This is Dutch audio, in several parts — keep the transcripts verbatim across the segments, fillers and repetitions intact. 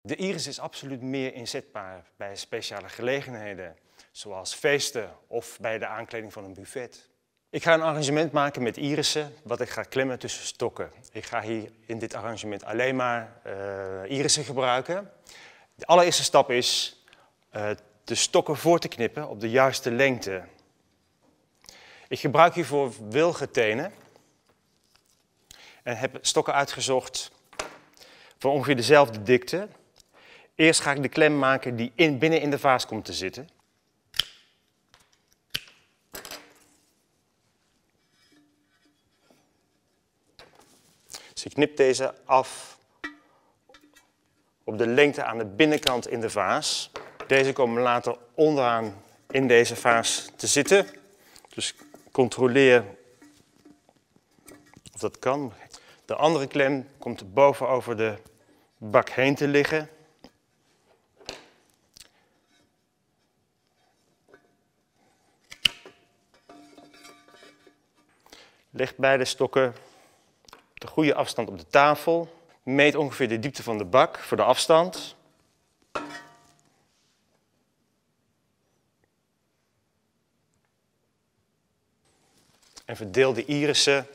De iris is absoluut meer inzetbaar bij speciale gelegenheden, zoals feesten of bij de aankleding van een buffet. Ik ga een arrangement maken met irissen, wat ik ga klemmen tussen stokken. Ik ga hier in dit arrangement alleen maar uh, irissen gebruiken. De allereerste stap is uh, de stokken voor te knippen op de juiste lengte. Ik gebruik hiervoor wilgetenen en heb stokken uitgezocht van ongeveer dezelfde dikte. Eerst ga ik de klem maken die in, binnen in de vaas komt te zitten. Dus ik knip deze af op de lengte aan de binnenkant in de vaas. Deze komen later onderaan in deze vaas te zitten. Dus controleer of dat kan. De andere klem komt boven over de bak heen te liggen. Leg beide stokken op de goede afstand op de tafel. Meet ongeveer de diepte van de bak voor de afstand. En verdeel de irissen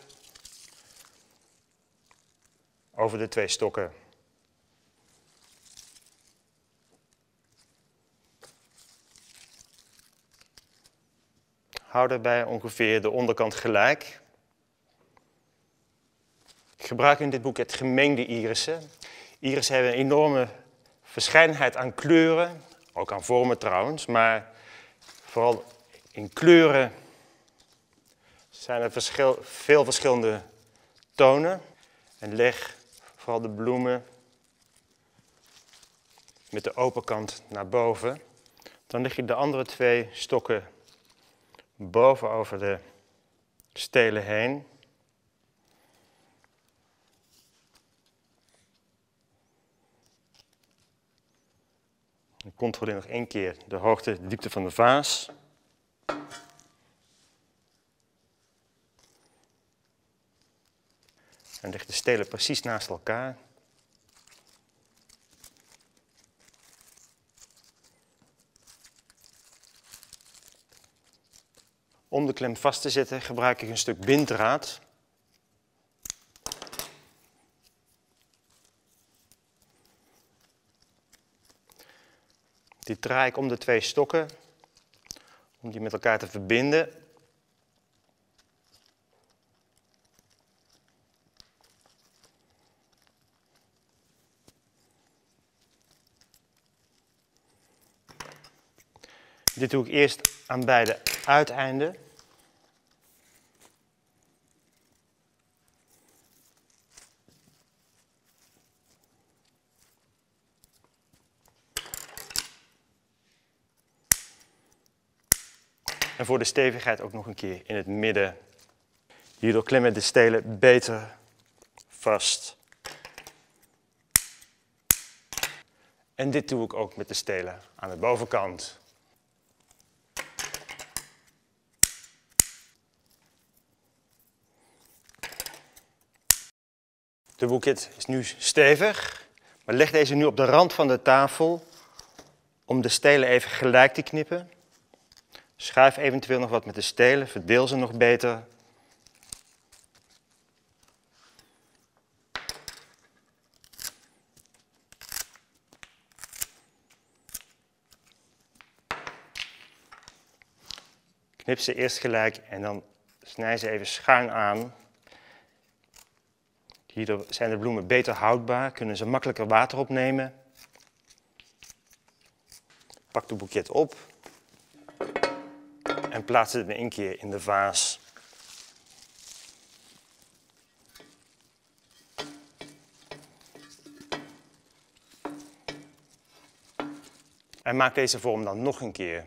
over de twee stokken. Hou daarbij ongeveer de onderkant gelijk. Ik gebruik in dit boeket gemengde irissen. Irissen hebben een enorme verscheidenheid aan kleuren, ook aan vormen trouwens, maar vooral in kleuren zijn er verschil, veel verschillende tonen. En leg vooral de bloemen met de open kant naar boven. Dan leg je de andere twee stokken boven over de stelen heen. Ik controleer nog één keer de hoogte, de diepte van de vaas. En leg de stelen precies naast elkaar. Om de klem vast te zetten gebruik ik een stuk binddraad. Die draai ik om de twee stokken, om die met elkaar te verbinden. Dit doe ik eerst aan beide uiteinden. En voor de stevigheid ook nog een keer in het midden. Hierdoor klemmen de stelen beter vast. En dit doe ik ook met de stelen aan de bovenkant. De bouquet is nu stevig, maar leg deze nu op de rand van de tafel om de stelen even gelijk te knippen. Schuif eventueel nog wat met de stelen, verdeel ze nog beter. Knip ze eerst gelijk en dan snij ze even schuin aan. Hierdoor zijn de bloemen beter houdbaar, kunnen ze makkelijker water opnemen. Pak de bouquet op en plaats het in één keer in de vaas. En maak deze vorm dan nog een keer.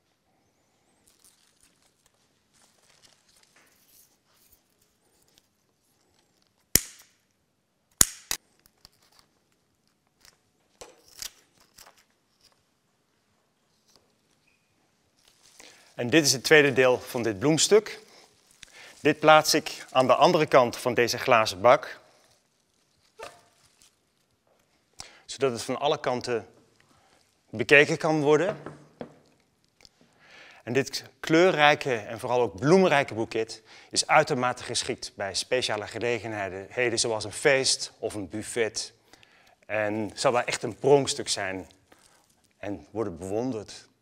En dit is het tweede deel van dit bloemstuk. Dit plaats ik aan de andere kant van deze glazen bak. zodat het van alle kanten bekeken kan worden. En dit kleurrijke en vooral ook bloemrijke boeket is uitermate geschikt bij speciale gelegenheden zoals een feest of een buffet. En zal daar echt een pronkstuk zijn en worden bewonderd.